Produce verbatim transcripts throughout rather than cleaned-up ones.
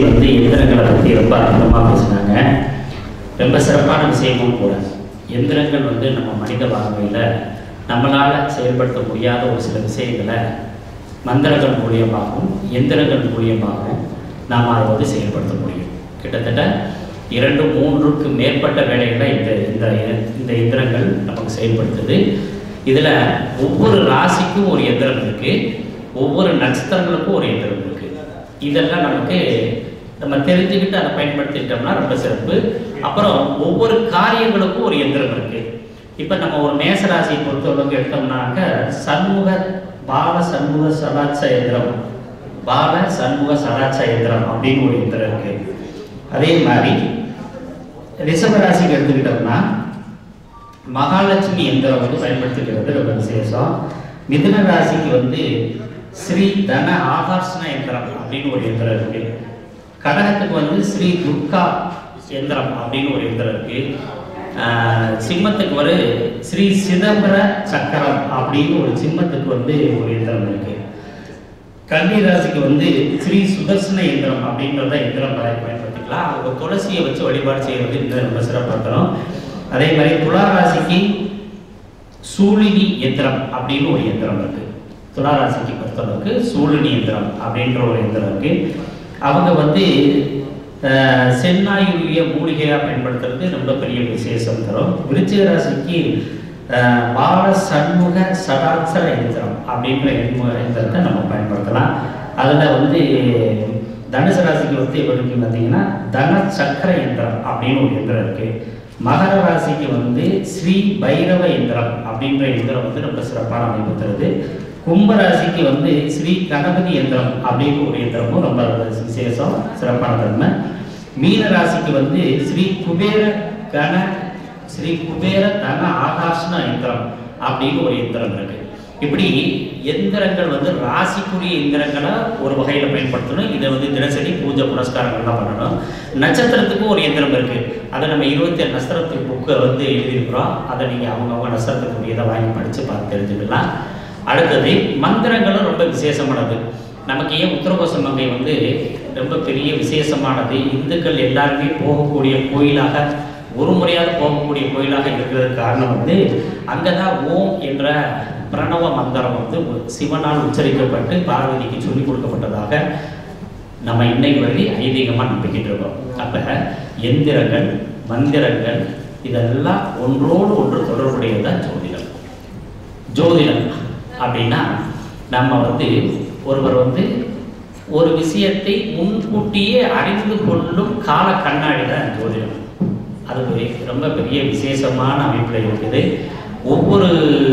வந்து எந்திரங்களை பற்றி ரொம்ப அற்புதமாக பேசினாங்க. ரொம்ப சிறப்பான விஷயமும் கூட. எந்திரங்கள் வந்து நம்ம மனித வாழ்க்கையில் நம்மளால் செயல்படுத்த முடியாத ஒரு சில விஷயங்களை மந்திரங்கள் மூலியமாகவும் எந்திரங்கள் மூலியமாகவும் நாம் அதை வந்து செயல்படுத்த முடியும். கிட்டத்தட்ட இரண்டு மூன்றுக்கு மேற்பட்ட வேலைகளை இந்த இந்த இந்த எந்திரங்கள் நமக்கு செயல்படுத்துது. இதில் ஒவ்வொரு ராசிக்கும் ஒரு எந்திரம் இருக்குது, ஒவ்வொரு நட்சத்திரங்களுக்கும் ஒரு எந்திரம் இருக்குது. இதெல்லாம் நமக்கு நம்ம தெரிஞ்சுக்கிட்டு அதை பயன்படுத்திட்டோம்னா ரொம்ப சிறப்பு. அப்புறம் ஒவ்வொரு காரியங்களுக்கும் ஒரு எந்திரம் இருக்குது. இப்போ நம்ம ஒரு மேசராசியை பொறுத்தவரைக்கும் எடுத்தோம்னாக்க சண்முக பால சண்முக சடாட்ச எந்திரம், பால சண்முக சடாட்ச எந்திரம் அப்படின்னு ஒரு எந்திரம் இருக்குது. அதே மாதிரி ரிஷபராசிக்கு எடுத்துக்கிட்டோம்னா மகாலட்சுமி எந்திரம் வந்து பயன்படுத்திக்கிறது ரொம்ப விசேஷம். மிதுன ராசிக்கு வந்து ஸ்ரீ தன ஆகர்ஷண எந்திரம் அப்படின்னு ஒரு எந்திரம் இருக்கு. கடகத்துக்கு வந்து ஸ்ரீ துர்கா எந்திரம் அப்படின்னு ஒரு எந்திரம் இருக்கு. சிம்மத்துக்கு ஒரு ஸ்ரீ சிதம்பர சக்கரம் அப்படின்னு ஒரு சிம்மத்துக்கு வந்து ஒரு எந்திரம் இருக்கு. கன்னி ராசிக்கு வந்து ஸ்ரீ சுதர்சன எந்திரம் அப்படின்றத எந்திரம் பயன்படுத்திக்கலாம். அவங்க துளசியை வச்சு வழிபாடு செய்யறது இன்னும் ரொம்ப சிறப்பாகிறோம். அதே மாதிரி துலா ராசிக்கு சூழினி எந்திரம் அப்படின்னு ஒரு எந்திரம் இருக்கு. துலா ராசிக்கு பொறுத்தளவுக்கு சூழினி எந்திரம் அப்படின்ற ஒரு எந்திரம் இருக்கு. அவங்க வந்து சென்னாயுரிய மூலிகையாக பயன்படுத்துறது ரொம்ப பெரிய விசேஷம் தரும். விருச்சிக ராசிக்கு பால சண்முக சடாட்சர எந்திரம் அப்படின்ற எந்திரத்தை நம்ம பயன்படுத்தலாம். அதில் வந்து தனுசு ராசிக்கு வந்து இவருக்கு பார்த்தீங்கன்னா தன சக்கர எந்திரம் அப்படின்னு ஒரு எந்திரம் இருக்கு. மகர ராசிக்கு வந்து ஸ்ரீ பைரவ எந்திரம் அப்படின்ற எந்திரம் வந்து ரொம்ப சிறப்பான அமைப்பு தருது. கும்பராசிக்கு வந்து ஸ்ரீ கணபதி எந்திரம் அப்படின்னு ஒரு எந்திரமும் ரொம்ப விசேஷம் சிறப்பான தன்மை. மீன ராசிக்கு வந்து ஸ்ரீ குபேர கண ஸ்ரீ குபேர தன ஆகாஷ்ண எந்திரம் அப்படின்னு ஒரு எந்திரம் இருக்கு. இப்படி எந்திரங்கள் வந்து ராசிக்குரிய எந்திரங்களை ஒரு வகையில் பயன்படுத்தணும். இதை வந்து தினசரி பூஜை புனஸ்காரங்கள்லாம் பண்ணணும். நட்சத்திரத்துக்கும் ஒரு எந்திரம் இருக்கு. அதை நம்ம இருபத்தி ஏழு நட்சத்திரத்துக்கு புக்கை வந்து எழுதியிருக்கிறோம். அதை நீங்கள் அவங்கவுங்க நட்சத்திரத்துக்குரியதை வாங்கி படித்து பார்த்து தெரிஞ்சுக்கலாம். அடுத்தது மந்திரங்களும் ரொம்ப விசேஷமானது. நமக்கு ஏன் உத்தரகோச மங்கை வந்து ரொம்ப பெரிய விசேஷமானது, இந்துக்கள் எல்லாருமே போகக்கூடிய கோயிலாக ஒரு முறையாக போகக்கூடிய கோயிலாக இருக்கிறதுக்கு காரணம் வந்து அங்கே தான் ஓம் என்ற பிரணவ மந்திரம் வந்து சிவனால் உச்சரிக்கப்பட்டு பார்வதிக்கு சொல்லிக் கொடுக்கப்பட்டதாக நம்ம இன்னைக்கு வரை ஐதீகமாக நம்பிக்கிட்டு இருக்கோம். அப்போ எந்திரங்கள் மந்திரங்கள் இதெல்லாம் ஒன்றோடு ஒன்று தொடர்புடையதான் ஜோதிடம். ஜோதிடம் அப்படின்னா நம்ம வந்து ஒருவர் வந்து ஒரு விஷயத்தை முன்கூட்டியே அறிந்து கொள்ளும் கால கண்ணாடி தான் ஜோதிடம். அது ரொம்ப பெரிய விசேஷமான அமைப்பில் இருக்குது. ஒவ்வொரு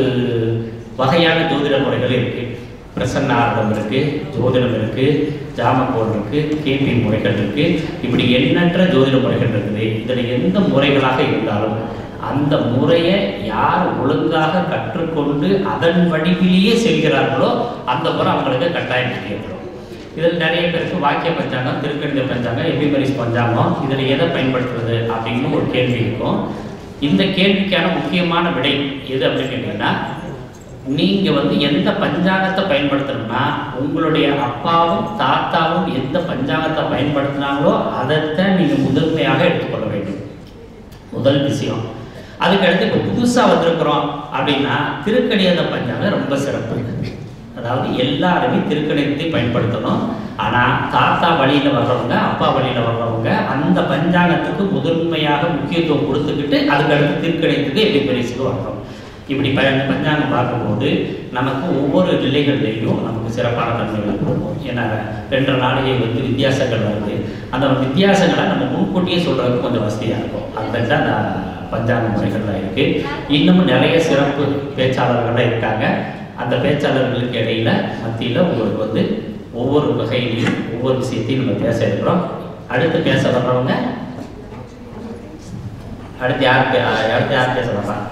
வகையான ஜோதிட முறைகள் இருக்குது. பிரசன்னார்த்தம் இருக்குது, ஜோதிடம் இருக்குது, ஜாமக்கோல் இருக்குது, கேபி முறைகள் இருக்குது. இப்படி எண்ணற்ற ஜோதிட முறைகள் இருக்குது. இதில் எந்த முறைகளாக இருந்தாலும் அந்த முறையை யார் ஒழுங்காக கற்றுக்கொண்டு அதன் வடிவிலேயே செல்கிறார்களோ அந்த முறை அவங்களுக்கு கட்டாயம் ஏற்படும். இதில் நிறைய பேருக்கு வாக்கிய பஞ்சாங்கம், திருக்கணித பஞ்சாங்கம், எபிமரிஸ் பஞ்சாங்கம் இதில் எதை பயன்படுத்துறது அப்படின்னு ஒரு கேள்வி இருக்கும். இந்த கேள்விக்கான முக்கியமான விடை எது அப்படின்னு கேட்டீங்கன்னா, நீங்கள் வந்து எந்த பஞ்சாங்கத்தை பயன்படுத்தணும்னா உங்களுடைய அப்பாவும் தாத்தாவும் எந்த பஞ்சாங்கத்தை பயன்படுத்தினாங்களோ அதைத்தான் நீங்கள் முதன்மையாக எடுத்துக்கொள்ள வேண்டும். முதல் விஷயம். அதுக்கடுத்து இப்போ புதுசாக வந்திருக்கிறோம் அப்படின்னா திருக்கணித பஞ்சாங்கம் ரொம்ப சிறப்பு. அதாவது எல்லாருமே திருக்கணிதத்தை பயன்படுத்தணும். ஆனால் தாத்தா வழியில் வர்றவங்க, அப்பா வழியில் வர்றவங்க அந்த பஞ்சாங்கத்துக்கு முதன்மையாக முக்கியத்துவம் கொடுத்துக்கிட்டு அதுக்கடுத்து திருக்கணிதத்துக்கு எபிபரிஸுக்கு வர்றோம். இப்படி ப பஞ்சாங்கம் பார்க்கும்போது நமக்கு ஒவ்வொரு நிலைகள்லேயும் நமக்கு சிறப்பான தன்மைகள் கொடுக்கும். ஏன்னா ரெண்டு நாளைக்கு வந்து வித்தியாசங்கள் வருது. அந்த வித்தியாசங்களை நம்ம முன்கூட்டியே சொல்கிறதுக்கு கொஞ்சம் வசதியாக இருக்கும். அதுதான் அந்த பஞ்சாங்க முறைகள்லாம் இருக்குது. இன்னமும் நிறைய சிறப்பு பேச்சாளர்கள்லாம் இருக்காங்க. அந்த பேச்சாளர்களுக்கு இடையில மத்தியில் உங்களுக்கு வந்து ஒவ்வொரு வகையிலையும் ஒவ்வொரு விஷயத்தையும் நம்ம பேச இருக்கிறோம். அடுத்து பேச வர்றவங்க அடுத்து யார் அடுத்து யார் பேச வர்றாங்க?